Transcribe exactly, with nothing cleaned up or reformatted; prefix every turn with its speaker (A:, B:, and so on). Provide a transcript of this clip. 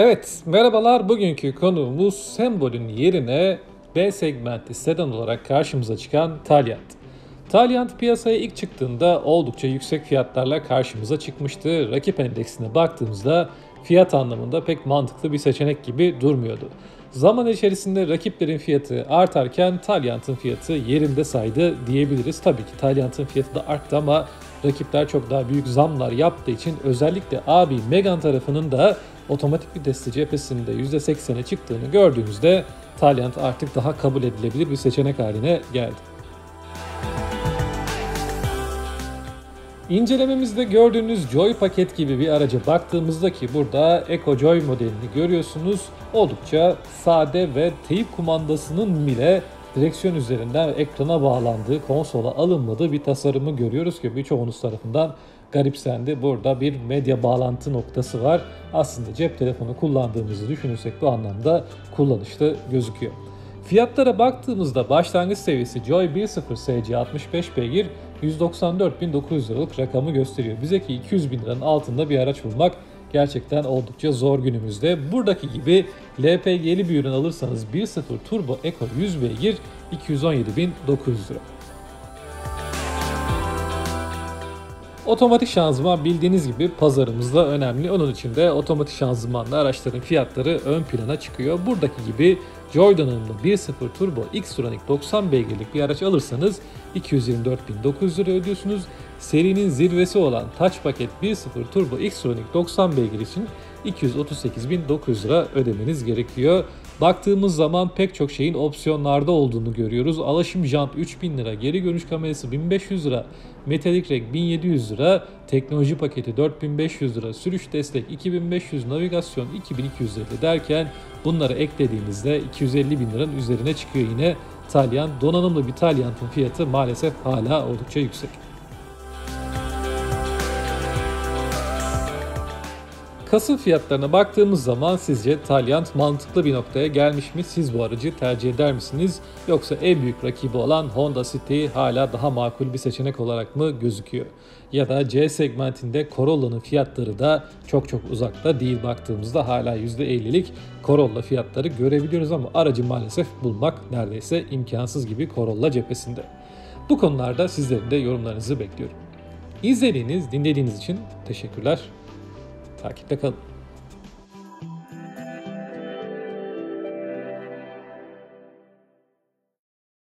A: Evet, merhabalar. Bugünkü konuğumuz Sembol'ün yerine B segmenti sedan olarak karşımıza çıkan Taliant. Taliant piyasaya ilk çıktığında oldukça yüksek fiyatlarla karşımıza çıkmıştı. Rakip endeksine baktığımızda fiyat anlamında pek mantıklı bir seçenek gibi durmuyordu. Zaman içerisinde rakiplerin fiyatı artarken Taliant'ın fiyatı yerinde saydı diyebiliriz. Tabii ki Taliant'ın fiyatı da arttı ama rakipler çok daha büyük zamlar yaptığı için özellikle abi Megane tarafının da otomatik vitesli cephesinde yüzde seksene çıktığını gördüğümüzde Taliant artık daha kabul edilebilir bir seçenek haline geldi. İncelememizde gördüğünüz Joy paket gibi bir araca baktığımızda ki burada Eco Joy modelini görüyorsunuz. Oldukça sade ve teyip kumandasının bile direksiyon üzerinden ekrana bağlandığı, konsola alınmadığı bir tasarımı görüyoruz ki birçoğunuz tarafından garipsendi. Burada bir medya bağlantı noktası var. Aslında cep telefonu kullandığımızı düşünürsek bu anlamda kullanışlı gözüküyor. Fiyatlara baktığımızda başlangıç seviyesi Joy bir nokta sıfır S C altmış beş beygir yüz doksan dört bin dokuz yüz liralık rakamı gösteriyor. Bize ki iki yüz bin liranın altında bir araç bulmak gerçekten oldukça zor günümüzde. Buradaki gibi L P G'li bir ürün alırsanız bir nokta sıfır Turbo Eco yüz beygir iki yüz on yedi bin dokuz yüz lira. Otomatik şanzıman bildiğiniz gibi pazarımızda önemli. Onun için de otomatik şanzımanlı araçların fiyatları ön plana çıkıyor. Buradaki gibi Joy donanımlı bir nokta sıfır Turbo X-Tronic doksan beygirlik bir araç alırsanız iki yüz yirmi dört bin dokuz yüz lira ödüyorsunuz. Serinin zirvesi olan Touch paket bir nokta sıfır Turbo X-Tronic doksan beygir için iki yüz otuz sekiz bin dokuz yüz lira ödemeniz gerekiyor. Baktığımız zaman pek çok şeyin opsiyonlarda olduğunu görüyoruz. Alaşım jant üç bin lira, geri görüş kamerası bin beş yüz lira, metalik renk bin yedi yüz lira, teknoloji paketi dört bin beş yüz lira, sürüş destek iki bin beş yüz, navigasyon iki bin iki yüz elli derken bunları eklediğimizde iki yüz elli bin liranın üzerine çıkıyor yine Taliant. Donanımlı bir Taliant'ın fiyatı maalesef hala oldukça yüksek. Kasım fiyatlarına baktığımız zaman sizce Taliant mantıklı bir noktaya gelmiş mi? Siz bu aracı tercih eder misiniz? Yoksa en büyük rakibi olan Honda City hala daha makul bir seçenek olarak mı gözüküyor? Ya da C segmentinde Corolla'nın fiyatları da çok çok uzakta değil, baktığımızda hala yüzde ellilik Corolla fiyatları görebiliyoruz ama aracı maalesef bulmak neredeyse imkansız gibi Corolla cephesinde. Bu konularda sizlerin de yorumlarınızı bekliyorum. İzlediğiniz, dinlediğiniz için teşekkürler. Takipte kalın.